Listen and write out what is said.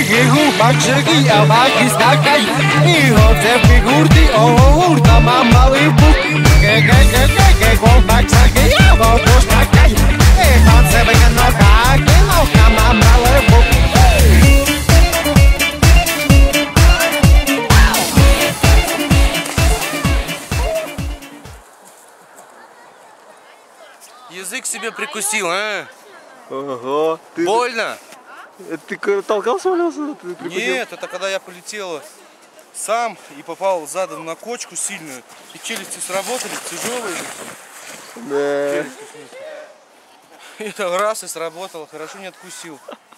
Гигу бакшерги авакис какай и хоте фигурти оурта мамалы бук ге гол бакшерги авакис какай и танце бегано как мамалы бук. Язык себе прикусил, а? Ого. Больно? Ты толкался, валялся? Нет, это когда я полетел сам и попал задом на кочку сильную. И челюсти сработали, тяжелые. Да. Это раз и сработало, хорошо не откусил.